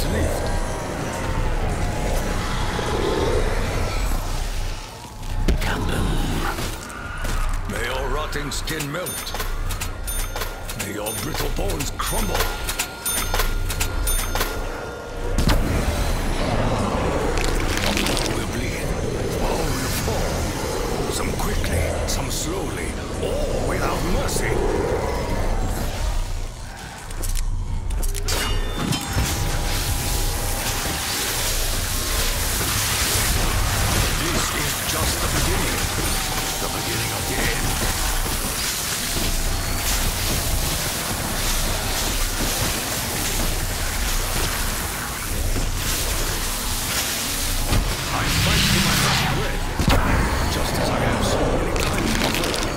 lift. May your rotting skin melt. May your brittle bones crumble. All will bleed. All will fall. Some quickly, some slowly. All without mercy. This is just the beginning. The beginning of the end. I fight to my last breath, just as I have so many times before.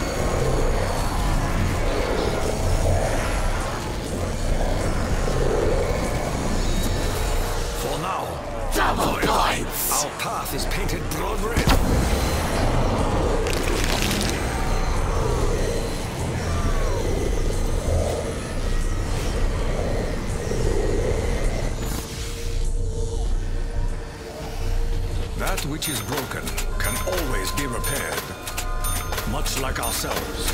For now, Double points! our path is painted blood red. That which is broken can always be repaired, much like ourselves.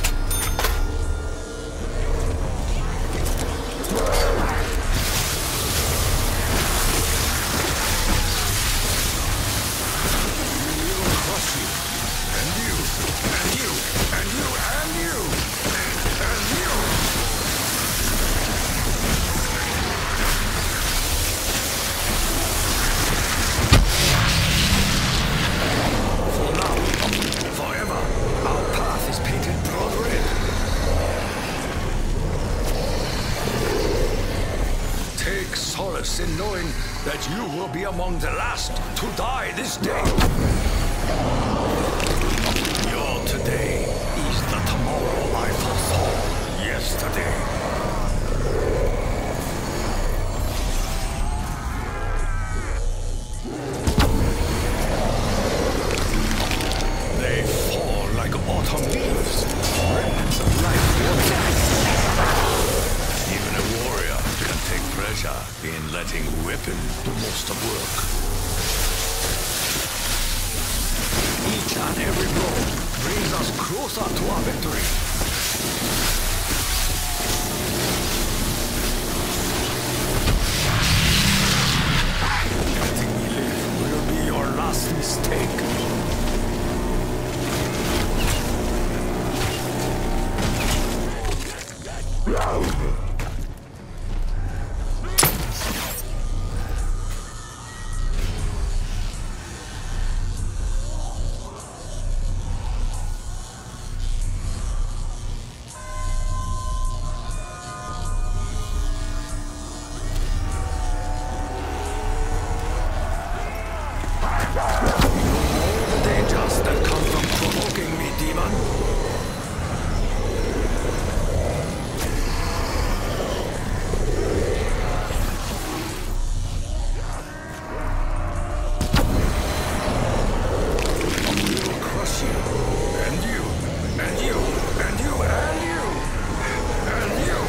We will crush you, and you, and you, and you, and you, and you! For now, forever, our path is painted blood red. Take solace in knowing that you will be among the last to die this day. Your today is the tomorrow I foresaw yesterday. They fall like autumn leaves, remnants of life. Even a warrior can take pleasure in letting weapon do most of work. Each and every blow brings us closer to our victory. Letting me live will be your last mistake. The dangers that come from provoking me, demon. We will crush you, and you, and you, and you, and you, and you.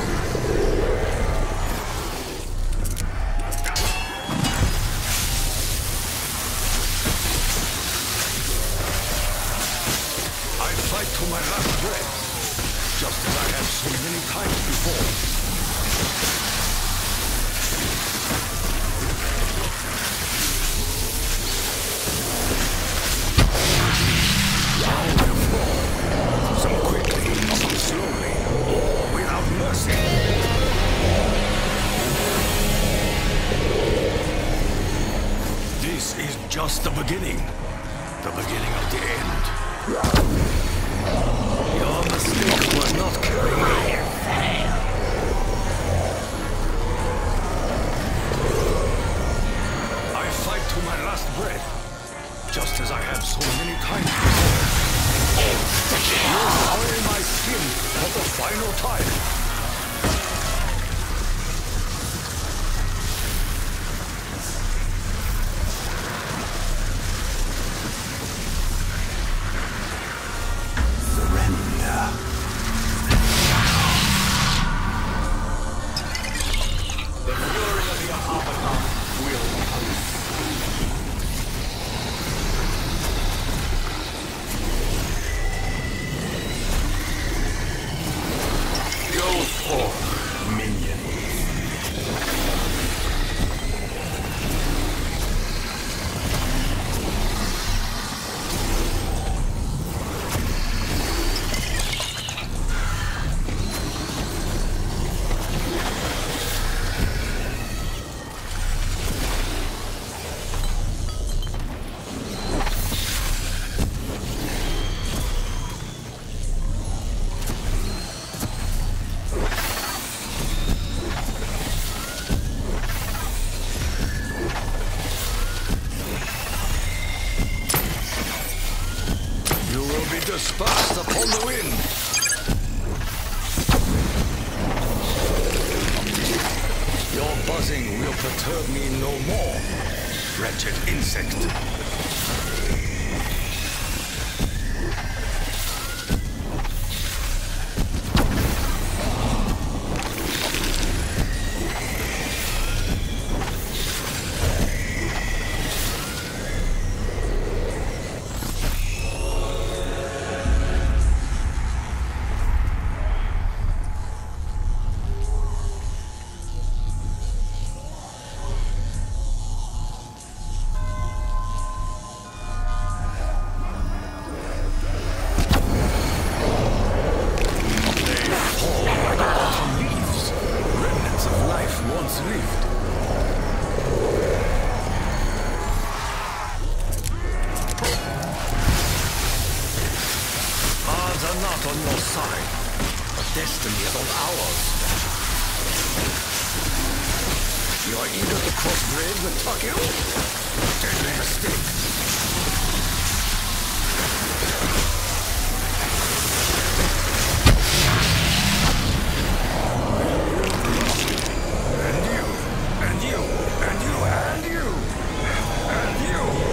I fight to my last breath, just as I have so many times before. Down will fall, some quickly, some slowly, all without mercy. This is just the beginning of the end. Your mistake was not killing me. I fight to my last breath, just as I have so many times before. You soil my skin for the final time. dispersed upon the wind. Your buzzing will perturb me no more, wretched insect. Not on your side, but destiny is on ours. You are eager to crossbreed with Takeo? Deadly mistake. And you, and you, and you, and you, and you.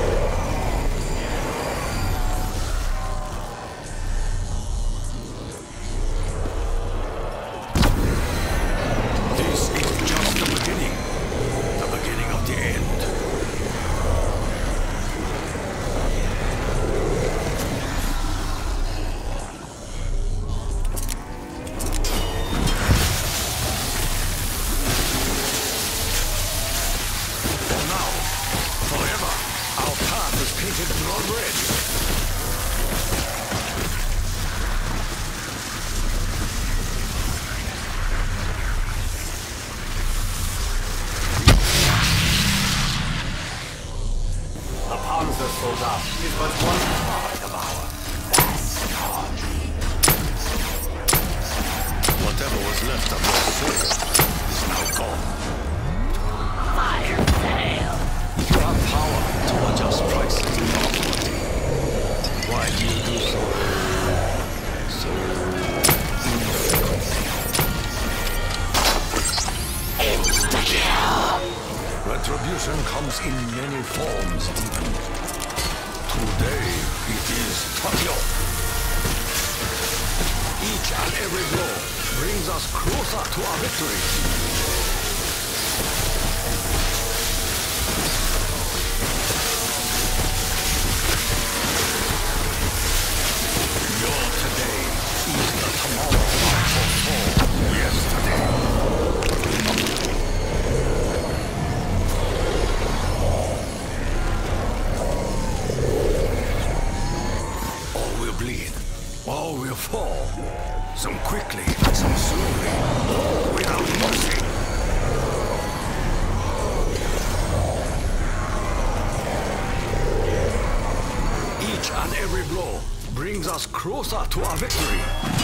Is but one part of our vast army. Whatever was left of your soul is now gone. Fire sale. You have power to adjust prices in your body. Why do you do so? So Insta-kill. retribution comes in many forms, Demon. Today, it is Takeo. Each and every blow brings us closer to our victory. Your today is the tomorrow I foresaw yesterday. All will fall. Some quickly, some slowly, all without mercy. Each and every blow brings us closer to our victory.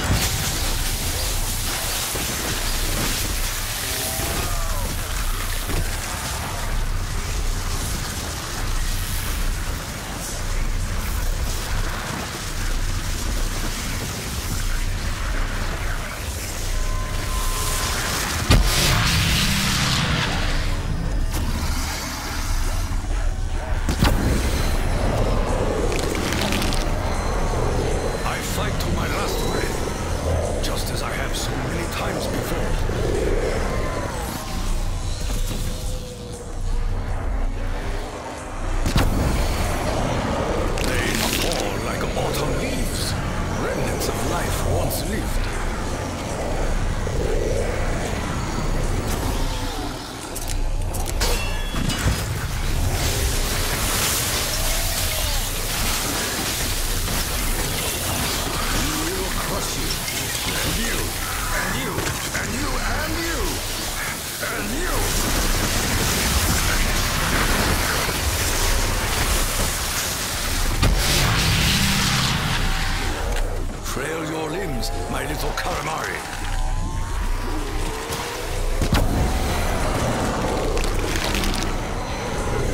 My little calamari.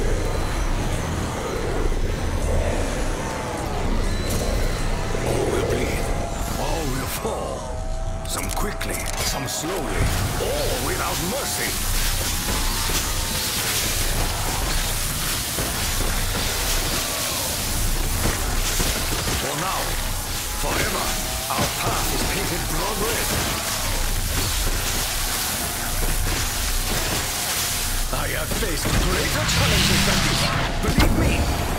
All will mercy. For now, forever, our path is painted blood red. I have faced greater challenges than this, believe me!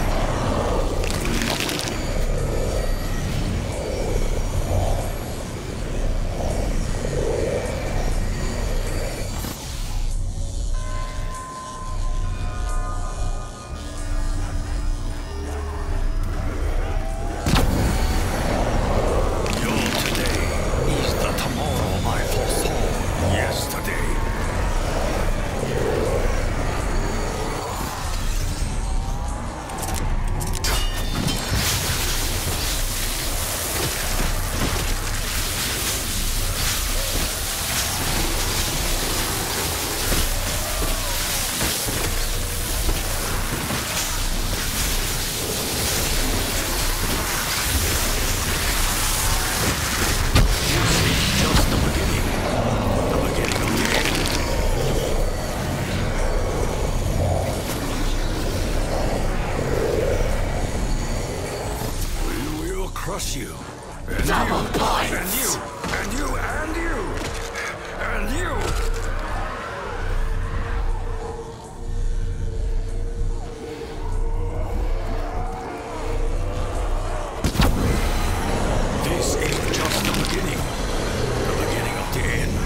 Crush you. And Double you. points. And you. And you. And you. And you. This is just the beginning. The beginning of the end.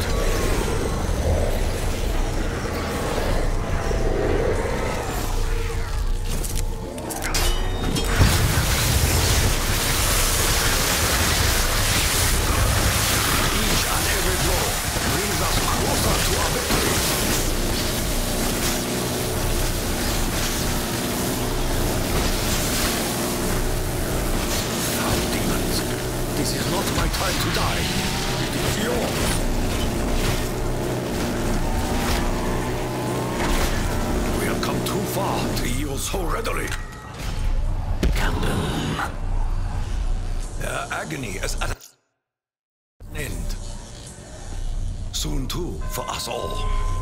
This is not my time to die. It is yours. We have come too far to yield so readily. Captain. Their agony is at an end. Soon too, for us all.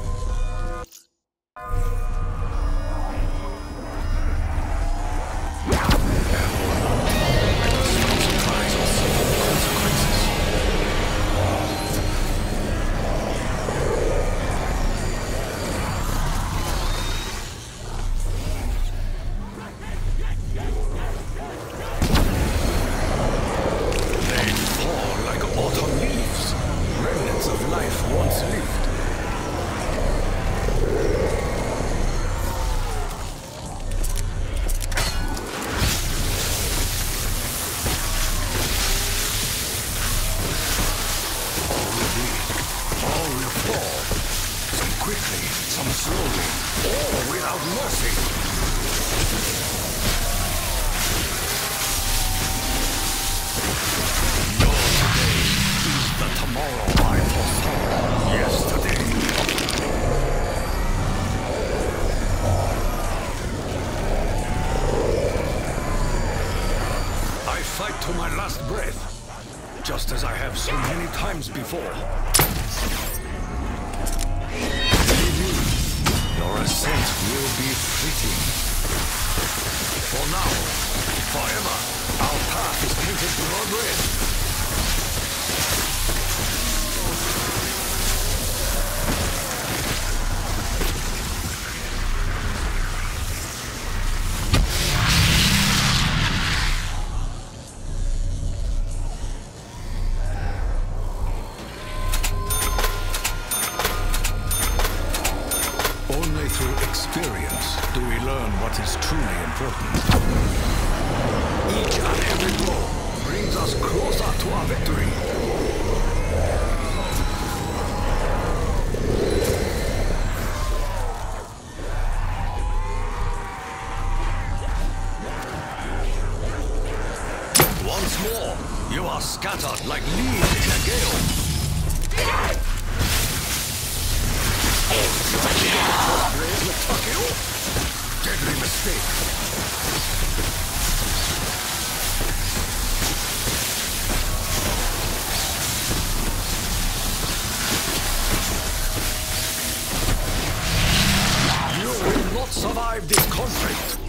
Some slowly, all without mercy. Your today is the tomorrow I foresaw yesterday. I fight to my last breath, just as I have so many times before. Your ascent will be fleeting. For now, forever, our path is painted blood red. Only through experience do we learn what is truly important. Each and every blow brings us closer to our victory. Once more, you are scattered like leaves in a gale. Deadly mistake. cannot survive this conflict.